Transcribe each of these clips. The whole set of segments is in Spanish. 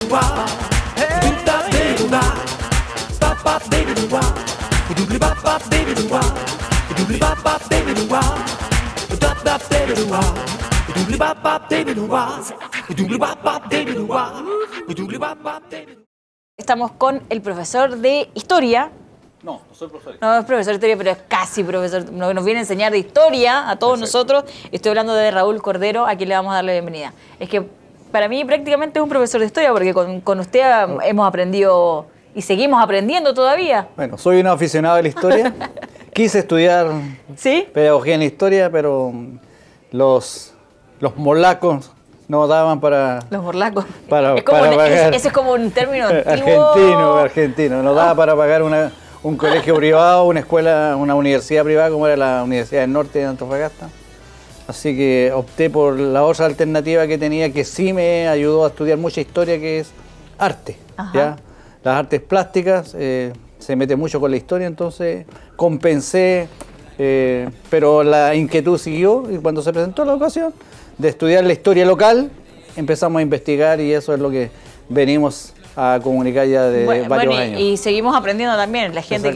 Estamos con el profesor de Historia. No soy profesor. No es profesor de Historia, pero es casi profesor. Nos viene a enseñar de Historia a todos nosotros. Estoy hablando de Raúl Cordero, a quien le vamos a dar la bienvenida. Es que para mí prácticamente es un profesor de Historia, porque con usted hemos aprendido y seguimos aprendiendo todavía. Bueno, soy un aficionado de la historia. Quise estudiar pedagogía en la historia, pero los morlacos no daban para... Los morlacos. Pagar. Ese es como un término antiguo. Argentino. No daba para pagar un colegio privado, una escuela, una universidad privada como era la Universidad del Norte de Antofagasta. Así que opté por la otra alternativa que tenía, que sí me ayudó a estudiar mucha historia, que es arte. ¿Ya? Las artes plásticas se mete mucho con la historia, entonces compensé, pero la inquietud siguió y cuando se presentó la ocasión de estudiar la historia local, empezamos a investigar y eso es lo que venimos a comunicar ya de varios años. Y seguimos aprendiendo también, la gente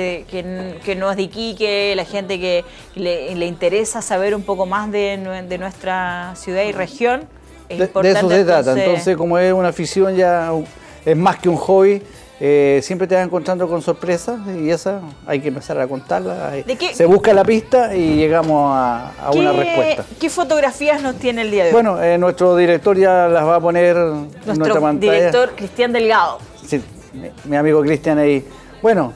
que no es de Iquique, la gente que le interesa saber un poco más de nuestra ciudad y región. Es importante, de eso se trata, entonces como es una afición ya, es más que un hobby. Siempre te vas encontrando con sorpresas y esa hay que empezar a contarla. Se busca la pista y llegamos a una respuesta. ¿Qué fotografías nos tiene el día de hoy? Bueno, nuestro director ya las va a poner en nuestra pantalla. Director Cristian Delgado. Sí, mi amigo Cristian ahí. Bueno,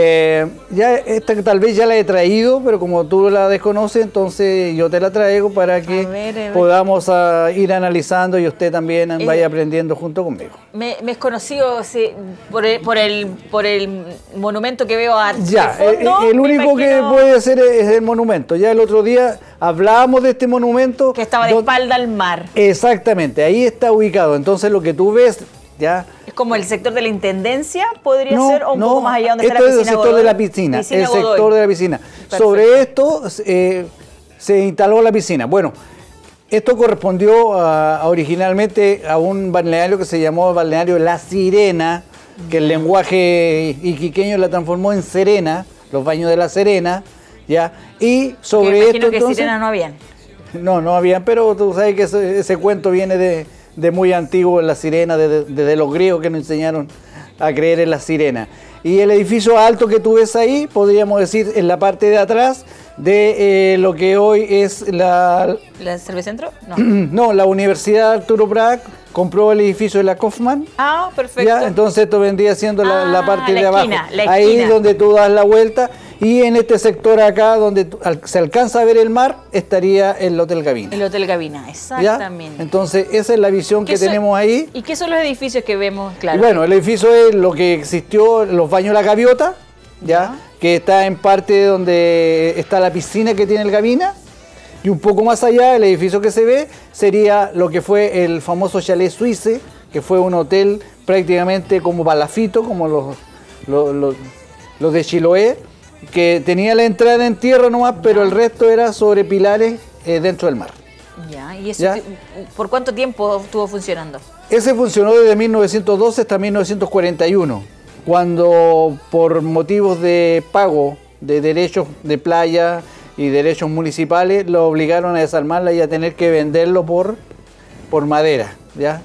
ya esta tal vez ya la he traído, pero como tú la desconoces, entonces yo te la traigo para que podamos ir analizando y usted también vaya aprendiendo junto conmigo. Me es conocido por el monumento que veo a ya, el único que puede ser es el monumento. Ya el otro día hablábamos de este monumento. Que estaba de espalda al mar. Exactamente, ahí está ubicado. Entonces lo que tú ves... ¿Ya? ¿Es como el sector de la Intendencia? ¿Podría ser? ¿O un poco más allá donde está la piscina? Esto es el sector de la piscina, el sector de la piscina. Perfecto. Sobre esto se instaló la piscina. Bueno, esto correspondió originalmente a un balneario que se llamó balneario La Sirena, que el lenguaje iquiqueño la transformó en Serena, los baños de La Serena, ¿ya? Y sobre esto imagino que entonces, sirenas no habían. No habían, pero tú sabes que ese cuento viene de muy antiguo, en la sirena, desde los griegos que nos enseñaron a creer en la sirena. Y el edificio alto que tú ves ahí, podríamos decir, en la parte de atrás de lo que hoy es ¿La Cervecentro? No. No, la Universidad Arturo Prat compró el edificio de la Kaufman. Ah, perfecto. ¿Ya? Entonces esto vendría siendo la parte de abajo. Ahí donde tú das la vuelta. Y en este sector acá, donde se alcanza a ver el mar, estaría el Hotel Gavina. El Hotel Gavina, exactamente. ¿Ya? Entonces, esa es la visión que tenemos ahí. ¿Y qué son los edificios que vemos? Claro. Y bueno, el edificio es lo que existió, los baños La Gaviota, ¿ya? Que está en parte donde está la piscina que tiene el Gavina. Y un poco más allá, el edificio que se ve sería lo que fue el famoso Chalet Suisse, que fue un hotel prácticamente como palafito, como los de Chiloé, que tenía la entrada en tierra nomás, pero el resto era sobre pilares dentro del mar. Ya, ¿y eso por cuánto tiempo estuvo funcionando? Ese funcionó desde 1912 hasta 1941, cuando por motivos de pago de derechos de playa y derechos municipales lo obligaron a desarmarla y a tener que venderlo por madera. ¿Ya?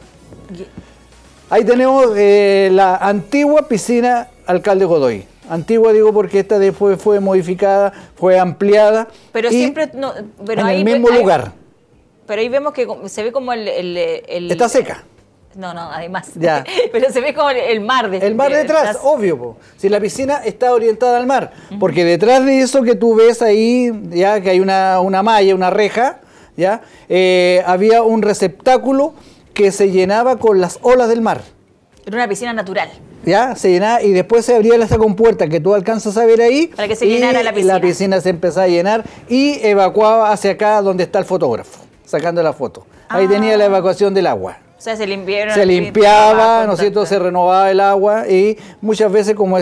Ahí tenemos la antigua piscina Alcalde Godoy. Antigua digo porque esta después fue modificada, fue ampliada. Pero siempre en el mismo lugar. Pero ahí vemos que se ve como está seca. No, además. Ya. Pero se ve como el mar. El mar detrás, obvio. Si la piscina está orientada al mar. Porque detrás de eso que tú ves ahí, ya que hay una malla, una reja, ya había un receptáculo que se llenaba con las olas del mar. Era una piscina natural. Ya, se llenaba y después se abría esa compuerta que tú alcanzas a ver ahí. Para que se llenara la piscina. La piscina se empezaba a llenar y evacuaba hacia acá donde está el fotógrafo, sacando la foto. Ahí tenía la evacuación del agua. O sea, se limpiaba, ¿no es cierto? Se renovaba el agua y muchas veces como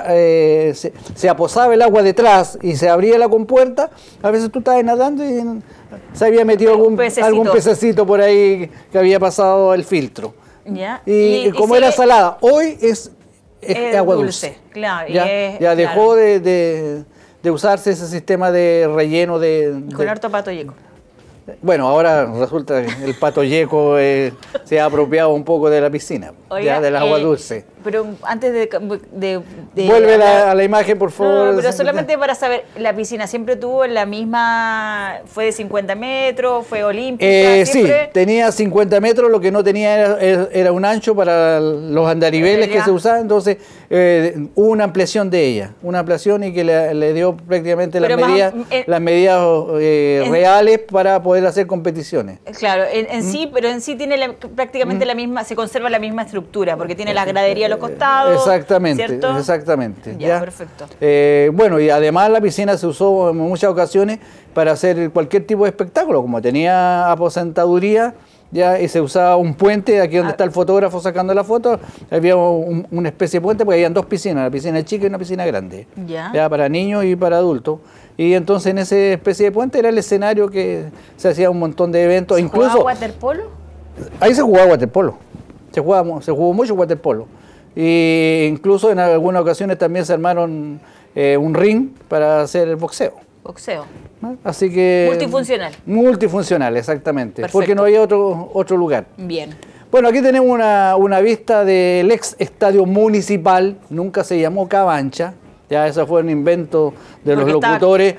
se aposaba el agua detrás y se abría la compuerta, a veces tú estabas nadando y se había metido algún pececito por ahí que había pasado el filtro. Ya. Y como era salada, hoy es agua dulce. Claro. Ya dejó de usarse ese sistema de relleno con harto pato yeco. Bueno, ahora resulta que el pato yeco se ha apropiado un poco de la piscina, Oiga, del agua dulce. Pero antes Vuelve a la imagen, por favor. No, pero solamente para saber, ¿la piscina siempre tuvo la misma, fue de 50 metros, fue olímpica? Sí, tenía 50 metros, lo que no tenía era un ancho para los andariveles que se usaban, entonces hubo una ampliación de ella, y que le dio prácticamente las medidas reales para poder hacer competiciones. Claro, sí, pero en sí tiene prácticamente la misma, se conserva la misma estructura, porque tiene las graderías a los costados. Exactamente, ¿cierto? exactamente. Ya, perfecto. Bueno, y además la piscina se usó en muchas ocasiones para hacer cualquier tipo de espectáculo, como tenía aposentaduría, ya, y se usaba un puente, aquí donde está el fotógrafo sacando la foto, había una especie de puente, porque habían dos piscinas, una piscina chica y una piscina grande, ya, para niños y para adultos. Y entonces en esa especie de puente era el escenario que se hacía un montón de eventos. ¿Se jugaba waterpolo? Ahí se jugaba waterpolo, se jugó mucho waterpolo. Y incluso en algunas ocasiones también se armaron un ring para hacer boxeo. Boxeo. Así que... Multifuncional. Multifuncional, exactamente. Perfecto. Porque no había otro lugar. Bien. Bueno, aquí tenemos una vista del ex estadio municipal, nunca se llamó Cabancha. Ya, eso fue un invento de los locutores,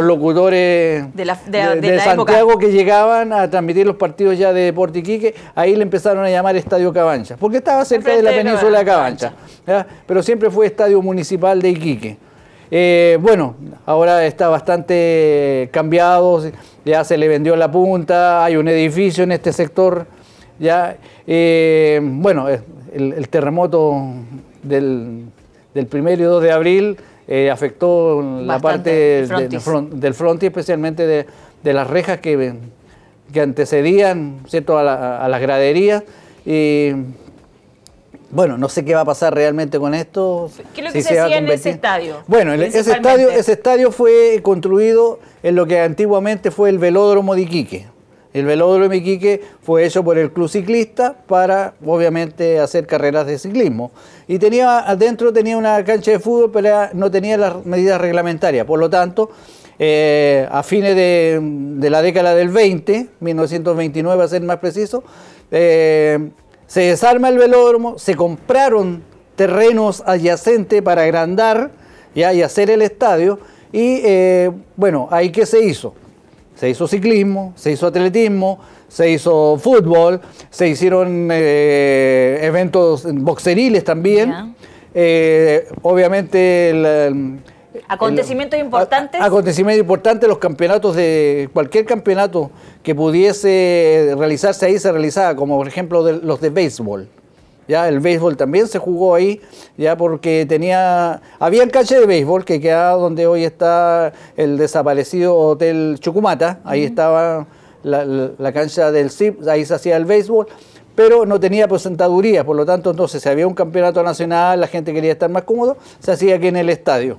de Santiago época, que llegaban a transmitir los partidos ya de Deportes Iquique. Ahí le empezaron a llamar Estadio Cabancha, porque estaba cerca de la península de Cabancha, ¿ya? Pero siempre fue Estadio Municipal de Iquique. Bueno, ahora está bastante cambiado, ya se le vendió la punta, hay un edificio en este sector. Ya, bueno, el terremoto del 1 y 2 de abril afectó la parte del frontis, especialmente de las rejas que antecedían, ¿cierto?, a las graderías. Y bueno, no sé qué va a pasar realmente con esto. ¿Qué es lo que se hacía en ese estadio? Bueno, ese estadio fue construido en lo que antiguamente fue el velódromo de Iquique. El velódromo de Iquique fue hecho por el Club Ciclista para, obviamente, hacer carreras de ciclismo. Y adentro tenía una cancha de fútbol, pero no tenía las medidas reglamentarias. Por lo tanto, a fines de la década del 20, 1929 a ser más preciso, se desarma el velódromo, se compraron terrenos adyacentes para agrandar y hacer el estadio. Y bueno, ¿ahí qué se hizo? Se hizo ciclismo, se hizo atletismo, se hizo fútbol, se hicieron eventos boxeriles también. Obviamente... acontecimientos importantes. Acontecimientos importantes, los campeonatos cualquier campeonato que pudiese realizarse ahí se realizaba, como por ejemplo los de béisbol. Ya, el béisbol también se jugó ahí, ya, porque había el cancha de béisbol que quedaba donde hoy está el desaparecido Hotel Chucumata, ahí estaba la cancha del CIP, ahí se hacía el béisbol, pero no tenía aposentaduría, por lo tanto, entonces, si había un campeonato nacional, la gente quería estar más cómodo, se hacía aquí en el estadio.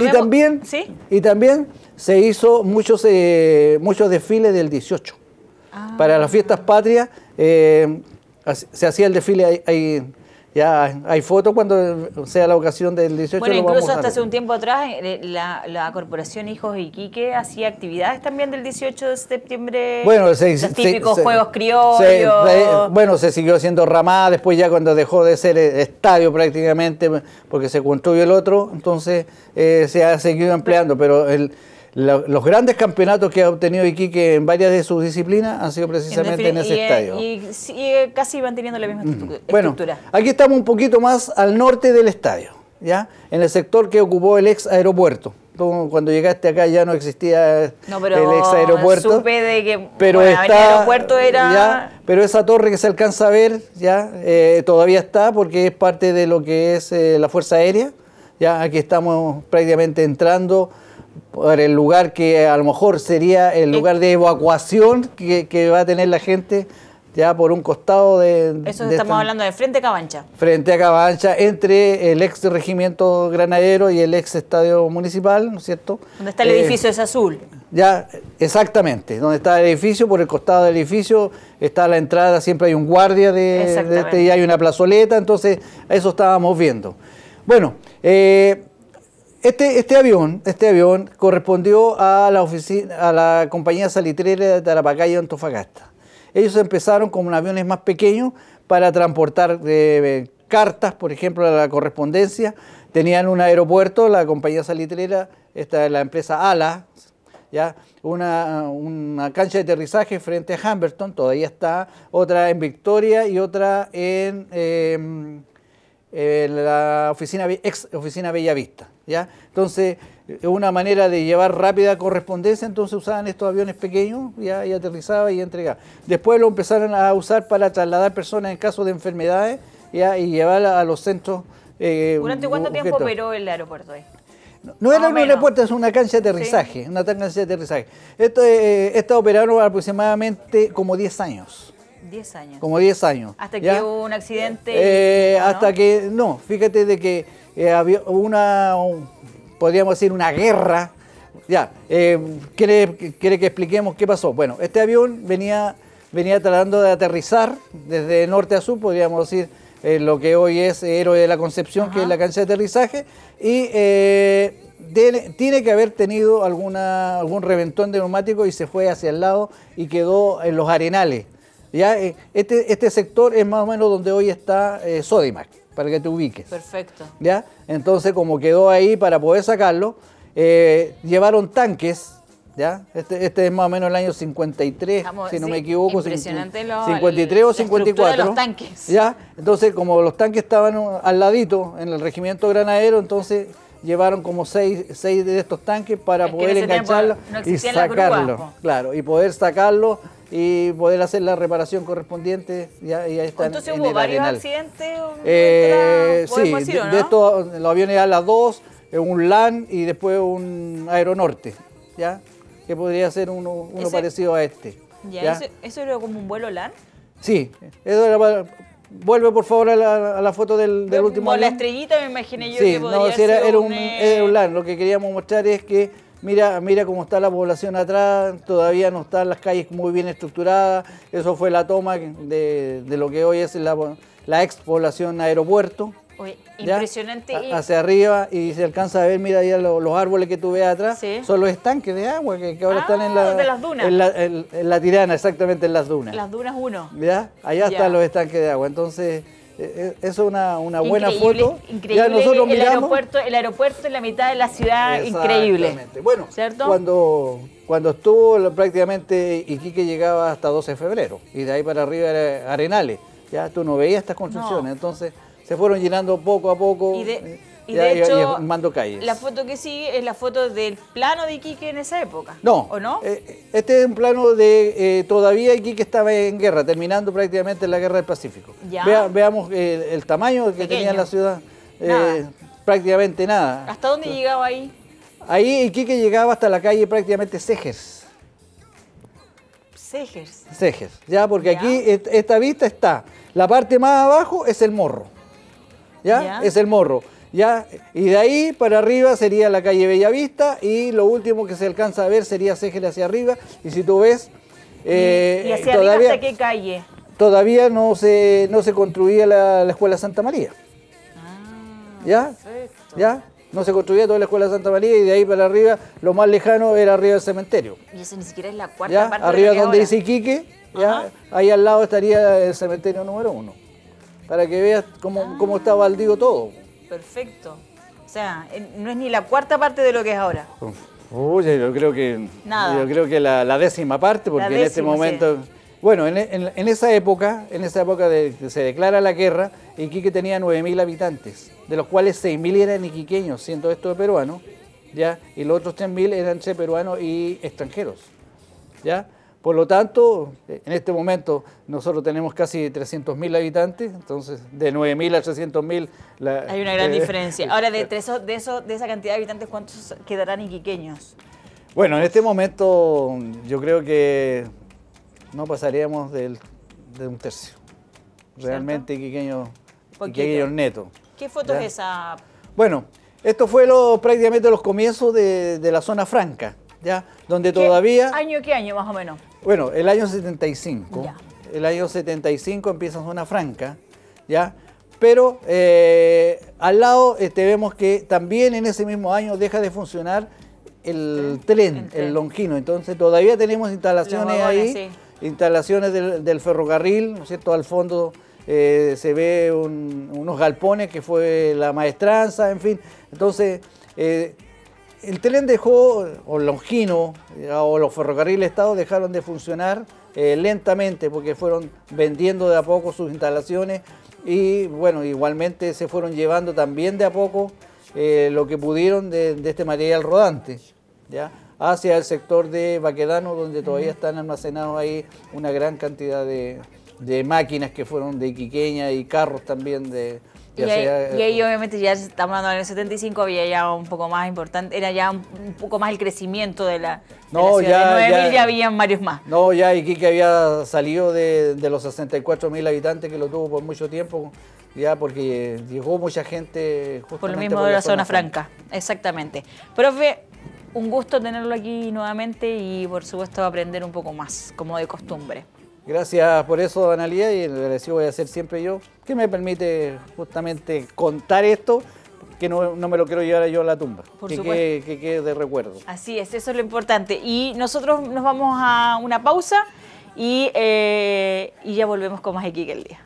Y también se hizo muchos desfiles del 18. Para las fiestas patrias, se hacía el desfile, ya hay fotos cuando sea la ocasión del 18. Bueno, incluso hasta hace un tiempo atrás, la Corporación Hijos de Iquique hacía actividades también del 18 de septiembre. Bueno, los típicos juegos criollos. Bueno, se siguió haciendo ramada, después ya cuando dejó de ser estadio prácticamente, porque se construyó el otro, entonces se ha seguido empleando, pero los grandes campeonatos que ha obtenido Iquique en varias de sus disciplinas han sido precisamente en ese estadio. Y sigue casi manteniendo la misma estructura. Bueno, aquí estamos un poquito más al norte del estadio, ¿ya? En el sector que ocupó el ex aeropuerto. Cuando llegaste acá ya no existía el ex aeropuerto. Supe de que pero el aeropuerto era... Ya, pero esa torre que se alcanza a ver ya todavía está porque es parte de lo que es la Fuerza Aérea. Ya aquí estamos prácticamente entrando por el lugar que a lo mejor sería el lugar de evacuación que va a tener la gente ya por un costado estamos hablando de frente a Cabancha. Frente a Cabancha, entre el ex regimiento granadero y el ex estadio municipal, ¿no es cierto? Donde está el edificio ese azul. Ya, exactamente, donde está el edificio, por el costado del edificio está la entrada, siempre hay un guardia y hay una plazoleta, entonces eso estábamos viendo. Bueno, este avión correspondió a la compañía salitrera de Tarapacá y Antofagasta. Ellos empezaron con aviones más pequeños para transportar cartas, por ejemplo, a la correspondencia. Tenían un aeropuerto, la compañía salitrera, la empresa ALA, ¿ya? Una cancha de aterrizaje frente a Humberton, todavía está, otra en Victoria y otra en la ex oficina Bellavista, ¿ya? Entonces, una manera de llevar rápida correspondencia, entonces usaban estos aviones pequeños, ¿ya? Y aterrizaba y entregaba. Después lo empezaron a usar para trasladar personas en caso de enfermedades, ¿ya? Y llevarlas a los centros. ¿Durante cuánto tiempo operó el aeropuerto ahí? No era un aeropuerto, es una cancha de aterrizaje, ¿sí? Una cancha de aterrizaje. Esto operaron aproximadamente como 10 años. 10 años. Como 10 años. Hasta que hubo un accidente. Hasta que, no, fíjate de que había podríamos decir, una guerra. Ya, ¿quiere que expliquemos qué pasó? Bueno, este avión venía tratando de aterrizar desde norte a sur, podríamos decir, lo que hoy es Héroe de la Concepción, que es la cancha de aterrizaje, y tiene que haber tenido algún reventón de neumático y se fue hacia el lado y quedó en los arenales. ¿Ya? Este sector es más o menos donde hoy está Sodimac, para que te ubiques. Perfecto. ¿Ya? Entonces, como quedó ahí para poder sacarlo, llevaron tanques. ¿Ya? Este es más o menos el año 53, si no me equivoco, impresionante 53 o 54. De los tanques. ¿Ya? Entonces, como los tanques estaban al ladito en el regimiento granadero, entonces llevaron como seis de estos tanques para poder engancharlo y sacarlo. Claro, y poder sacarlo y poder hacer la reparación correspondiente. ¿Ya? Y ahí están. Entonces hubo varios accidentes. Sí, decir, ¿no? De estos, los aviones ALA-2, un LAN y después un Aeronorte. ¿Ya? Que podría ser uno parecido a este. ¿Ya? ¿Eso era como un vuelo LAN? Sí, eso era vuelve por favor a la foto del último avión. La estrellita me imaginé yo, sí, que podría ser era un LAN. Lo que queríamos mostrar es que mira cómo está la población atrás, todavía no están las calles muy bien estructuradas. Eso fue la toma de lo que hoy es la ex población aeropuerto. Oye, impresionante. Hacia arriba y se alcanza a ver, mira ya los árboles que tú ves atrás, ¿sí? Son los estanques de agua que ahora están en de las dunas. En la Tirana, exactamente en las dunas. Las dunas 1. ¿Ya? Allá están los estanques de agua. Entonces, eso es una buena foto. Increíble. Ya nosotros el aeropuerto en la mitad de la ciudad, increíble. Bueno, ¿cierto? Cuando estuvo prácticamente Iquique llegaba hasta 12 de febrero y de ahí para arriba era Arenales. Ya tú no veías estas construcciones, entonces se fueron llenando poco a poco. Y de hecho, mando calles. La foto que sigue es la foto del plano de Iquique en esa época. No. ¿O no? Este es un plano de todavía Iquique estaba en guerra, terminando prácticamente la guerra del Pacífico. Veamos el tamaño que tenía la ciudad. Prácticamente nada. ¿Hasta dónde llegaba ahí? Ahí Iquique llegaba hasta la calle prácticamente Segers. Segers, ya, porque aquí esta vista está. La parte más abajo es el morro. ¿Ya? Es el morro. ¿Ya? Y de ahí para arriba sería la calle Bellavista y lo último que se alcanza a ver sería Segers hacia arriba. Y si tú ves... ¿Y hacia arriba hasta qué calle? Todavía no se construía la Escuela Santa María. ¿Ya? Perfecto. ¿Ya? No se construía toda la Escuela Santa María y de ahí para arriba, lo más lejano era arriba del cementerio. Y eso ni siquiera es la cuarta ¿Ya? parte arriba de donde dice Iquique, ¿ya? Ahí al lado estaría el cementerio número 1. Para que veas cómo está baldío todo. Perfecto. O sea, no es ni la cuarta parte de lo que es ahora. Oye, yo creo que la 10ª parte, porque en este momento... Sí. Bueno, en esa época de que se declara la guerra, Iquique tenía 9.000 habitantes, de los cuales 6.000 eran iquiqueños, siendo estos peruanos, ¿ya? Y los otros 3.000 eran entre peruanos y extranjeros, ¿ya? Por lo tanto, en este momento nosotros tenemos casi 300.000 habitantes, entonces de 9.000 a 300.000... Hay una gran diferencia. Ahora, de esa cantidad de habitantes, ¿cuántos quedarán iquiqueños? Bueno, en este momento yo creo que no pasaríamos de un tercio. Realmente iquiqueños netos. ¿Qué foto es esa? Bueno, esto fue prácticamente los comienzos de la zona franca. ¿ya? Donde todavía... ¿Qué año más o menos? Bueno, el año 75. Ya. El año 75 empieza Zona Franca, ¿ya? Pero al lado vemos que también en ese mismo año deja de funcionar el tren, el Longino. Entonces todavía tenemos instalaciones ahí, sí. Instalaciones del ferrocarril, ¿no es cierto? Al fondo se ve unos galpones que fue la maestranza, en fin. Entonces el tren dejó, o el Longino, o los ferrocarriles Estado dejaron de funcionar lentamente porque fueron vendiendo de a poco sus instalaciones y bueno, igualmente se fueron llevando también de a poco lo que pudieron de este material rodante, ¿ya? Hacia el sector de Baquedano, donde todavía están almacenados ahí una gran cantidad de máquinas que fueron de Iquiqueña y carros también de... Y ahí obviamente ya estamos hablando del 75, había ya un poco más importante, era ya un poco más el crecimiento de la ciudad. De 9.000 ya habían varios más. No, ya Iquique había salido de los 64.000 habitantes que lo tuvo por mucho tiempo, ya porque llegó mucha gente justamente por lo mismo de la zona franca. Exactamente. Profe, un gusto tenerlo aquí nuevamente y por supuesto aprender un poco más, como de costumbre. Gracias por eso, Analía, y el agradecido voy a ser siempre yo, que me permite justamente contar esto, que no me lo quiero llevar yo a la tumba, que quede de recuerdo. Así es, eso es lo importante. Y nosotros nos vamos a una pausa y ya volvemos con más Iquique al Día.